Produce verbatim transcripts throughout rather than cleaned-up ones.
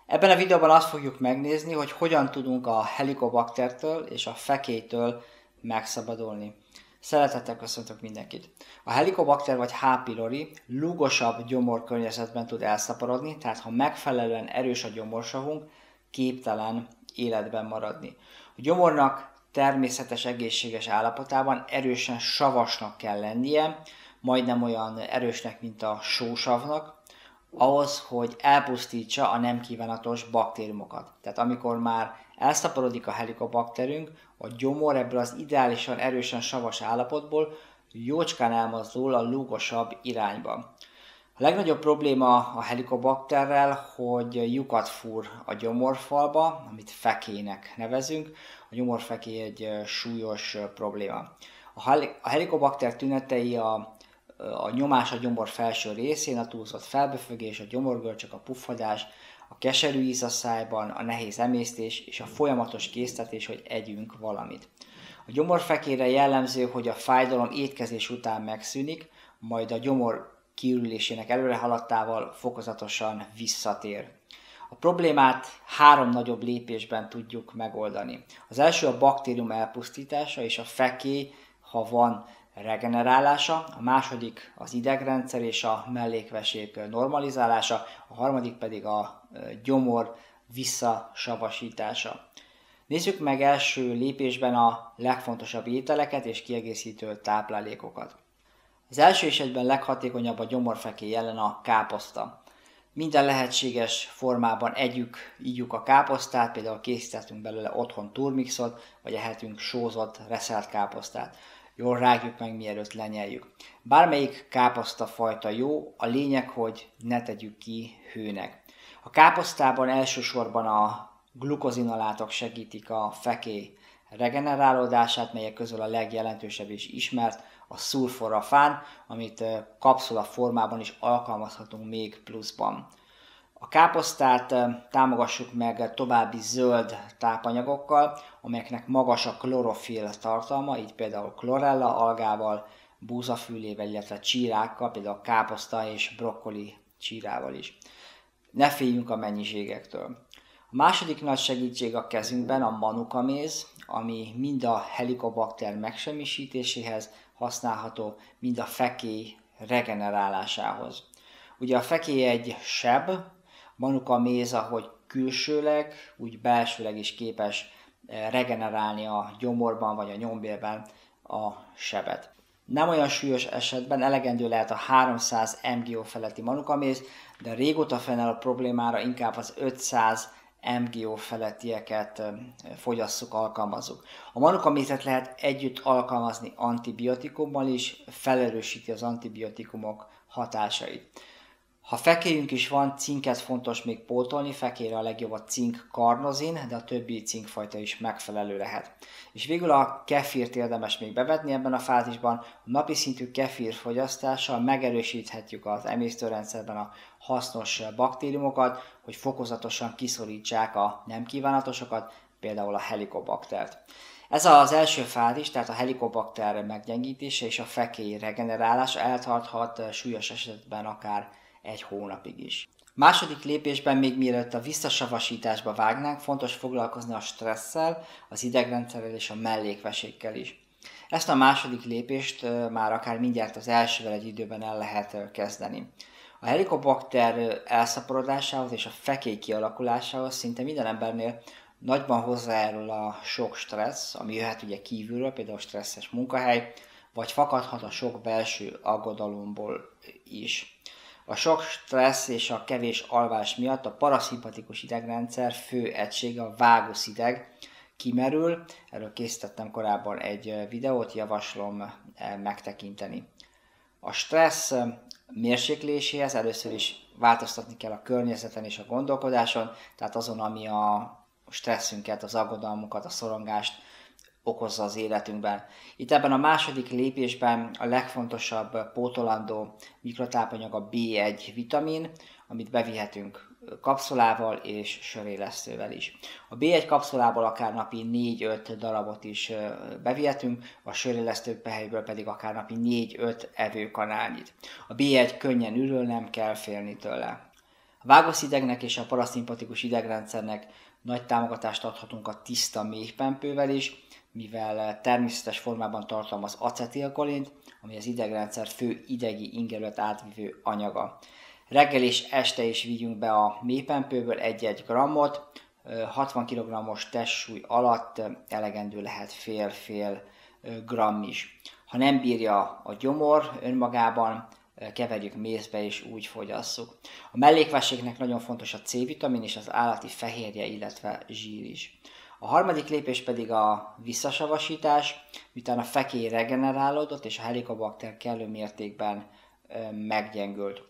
Ebben a videóban azt fogjuk megnézni, hogy hogyan tudunk a helikobaktertől és a fekélytől megszabadulni. Szeretettel köszöntök mindenkit! A helikobakter vagy H. pylori lúgosabb gyomorkörnyezetben tud elszaporodni, tehát ha megfelelően erős a gyomorsavunk, képtelen életben maradni. A gyomornak természetes egészséges állapotában erősen savasnak kell lennie, majdnem olyan erősnek, mint a sósavnak, ahhoz, hogy elpusztítsa a nem kívánatos baktériumokat. Tehát amikor már elszaporodik a helikobakterünk, a gyomor ebből az ideálisan erősen savas állapotból jócskán elmozdul a lúgosabb irányba. A legnagyobb probléma a helikobakterrel, hogy lyukat fúr a gyomorfalba, amit fekélynek nevezünk. A gyomorfekély egy súlyos probléma. A helikobakter tünetei a a nyomás a gyomor felső részén, a túlzott felbefögés, a gyomorgörcsök, a puffadás, a keserű íz a szájban, a nehéz emésztés és a folyamatos késztetés, hogy együnk valamit. A gyomorfekélyre jellemző, hogy a fájdalom étkezés után megszűnik, majd a gyomor kiürülésének előre haladtával fokozatosan visszatér. A problémát három nagyobb lépésben tudjuk megoldani. Az első a baktérium elpusztítása és a fekély, ha van, regenerálása, a második az idegrendszer és a mellékvesék normalizálása, a harmadik pedig a gyomor visszasavasítása. Nézzük meg első lépésben a legfontosabb ételeket és kiegészítő táplálékokat. Az első esetben leghatékonyabb a gyomorfekély ellen a káposzta. Minden lehetséges formában együk, ígyuk a káposztát, például készítettünk belőle otthon turmixot, vagy ehetünk sózott, reszelt káposztát. Jól rágjuk meg, mielőtt lenyeljük. Bármelyik káposztafajta jó, a lényeg, hogy ne tegyük ki hőnek. A káposztában elsősorban a glukozinolátok segítik a fekély regenerálódását, melyek közül a legjelentősebb és ismert a szulforafán, amit kapszula formában is alkalmazhatunk még pluszban. A káposztát támogassuk meg további zöld tápanyagokkal, amelyeknek magas a klorofil tartalma, így például klorella algával, búzafülével, illetve csírákkal, például káposzta és brokkoli csírával is. Ne féljünk a mennyiségektől. A második nagy segítség a kezünkben a manukaméz, ami mind a helikobakter megsemmisítéséhez használható, mind a fekély regenerálásához. Ugye a fekély egy seb, manukaméz, ahogy külsőleg, úgy belsőleg is képes regenerálni a gyomorban vagy a nyombélben a sebet. Nem olyan súlyos esetben elegendő lehet a háromszáz milligramм feletti manukaméz, de régóta fennálló problémára inkább az ötszáz milligramм felettieket fogyasszuk, alkalmazzuk. A manukamézet lehet együtt alkalmazni antibiotikummal is, felerősíti az antibiotikumok hatásait. Ha fekélyünk is van, cinket fontos még pótolni, fekélyre a legjobb a cink karnozin, de a többi cinkfajta is megfelelő lehet. És végül a kefírt érdemes még bevetni ebben a fázisban. A napi szintű kefír fogyasztással megerősíthetjük az emésztőrendszerben a hasznos baktériumokat, hogy fokozatosan kiszorítsák a nem kívánatosokat, például a helikobaktert. Ez az első fázis, tehát a helikobakter meggyengítése és a fekély regenerálása eltarthat súlyos esetben akár egy hónapig is. Második lépésben, még mielőtt a visszasavasításba vágnánk, fontos foglalkozni a stresszel, az idegrendszerrel és a mellékvesékkel is. Ezt a második lépést már akár mindjárt az elsővel egy időben el lehet kezdeni. A helikobakter elszaporodásához és a fekély kialakulásához szinte minden embernél nagyban hozzájárul a sok stressz, ami jöhet ugye kívülről, például stresszes munkahely, vagy fakadhat a sok belső aggodalomból is. A sok stressz és a kevés alvás miatt a paraszimpatikus idegrendszer fő egysége, a váguszideg kimerül. Erről készítettem korábban egy videót, javaslom megtekinteni. A stressz mérsékléséhez először is változtatni kell a környezeten és a gondolkodáson, tehát azon, ami a stresszünket, az aggodalmunkat, a szorongást okozza az életünkben. Itt ebben a második lépésben a legfontosabb pótolandó mikrotápanyag a bé egy vitamin, amit bevihetünk kapszulával és sörélesztővel is. A bé egy kapszulából akár napi négy-öt darabot is bevihetünk, a sörélesztő pehelyből pedig akár napi négy-öt evőkanálnyit. A bé egy könnyen ürül, nem kell félni tőle. A vágószidegnek és a paraszimpatikus idegrendszernek nagy támogatást adhatunk a tiszta méhpempővel is, mivel természetes formában tartalmaz acetilkolint, ami az idegrendszer fő idegi ingerület átvivő anyaga. Reggel és este is vigyünk be a méhpempőből egy-egy grammot, hatvan kilogrammos testsúly alatt elegendő lehet fél-fél gramm is. Ha nem bírja a gyomor önmagában, keverjük mézbe és úgy fogyasszuk. A mellékvességnek nagyon fontos a C-vitamin és az állati fehérje, illetve zsír is. A harmadik lépés pedig a visszasavasítás, miután a fekély regenerálódott és a helikobakter kellő mértékben meggyengült.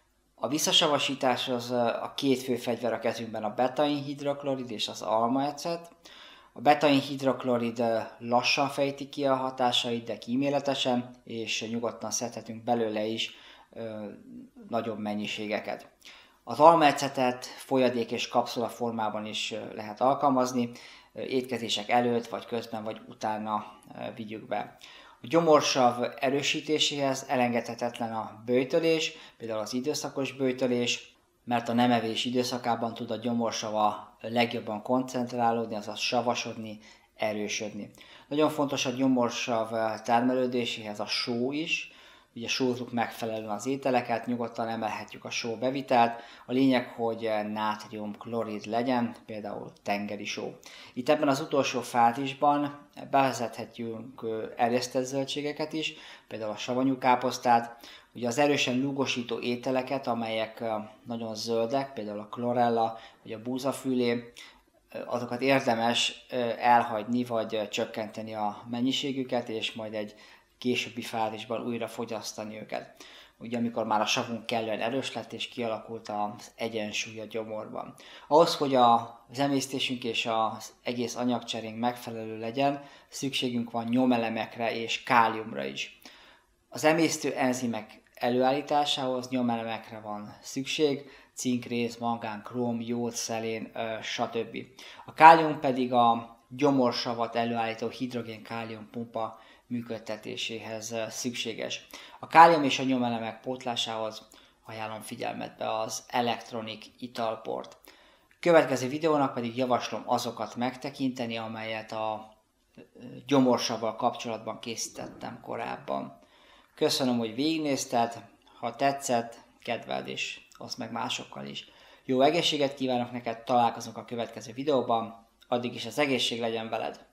A visszasavasítás az a két fő fegyver a kezünkben, a betainhidroklorid és az almaecet. A betainhidroklorid lassan fejti ki a hatásait, de kíméletesen, és nyugodtan szedhetünk belőle is ö, nagyobb mennyiségeket. Az almaecetet folyadék és kapszula formában is lehet alkalmazni, étkezések előtt, vagy közben, vagy utána vigyük be. A gyomorsav erősítéséhez elengedhetetlen a böjtölés, például az időszakos böjtölés, mert a nemevés időszakában tud a gyomorsava legjobban koncentrálódni, azaz savasodni, erősödni. Nagyon fontos a gyomorsav termelődéséhez a só is, ugye sózzuk megfelelően az ételeket, nyugodtan emelhetjük a só bevitelt. A lényeg, hogy nátrium-klorid legyen, például tengeri só. Itt ebben az utolsó fázisban bevezethetjük erjesztett zöldségeket is, például a savanyú káposztát, ugye az erősen lúgosító ételeket, amelyek nagyon zöldek, például a klorella vagy a búzafülé, azokat érdemes elhagyni vagy csökkenteni a mennyiségüket, és majd egy későbbi fázisban újra fogyasztani őket. Ugye amikor már a savunk kellően erős lett és kialakult az egyensúly a gyomorban. Ahhoz, hogy az emésztésünk és az egész anyagcserénk megfelelő legyen, szükségünk van nyomelemekre és káliumra is. Az emésztő enzimek előállításához nyomelemekre van szükség, cink, réz, mangán, króm, jód, szelén, stb. A kálium pedig a gyomorsavat előállító hidrogén-kálium pumpa működtetéséhez szükséges. A kálium és a nyomelemek pótlásához ajánlom figyelmetbe az elektronik italport. Következő videónak pedig javaslom azokat megtekinteni, amelyet a gyomorsavval kapcsolatban készítettem korábban. Köszönöm, hogy végignézted, ha tetszett, kedveld és oszd meg másokkal is. Jó egészséget kívánok neked, találkozunk a következő videóban, addig is az egészség legyen veled!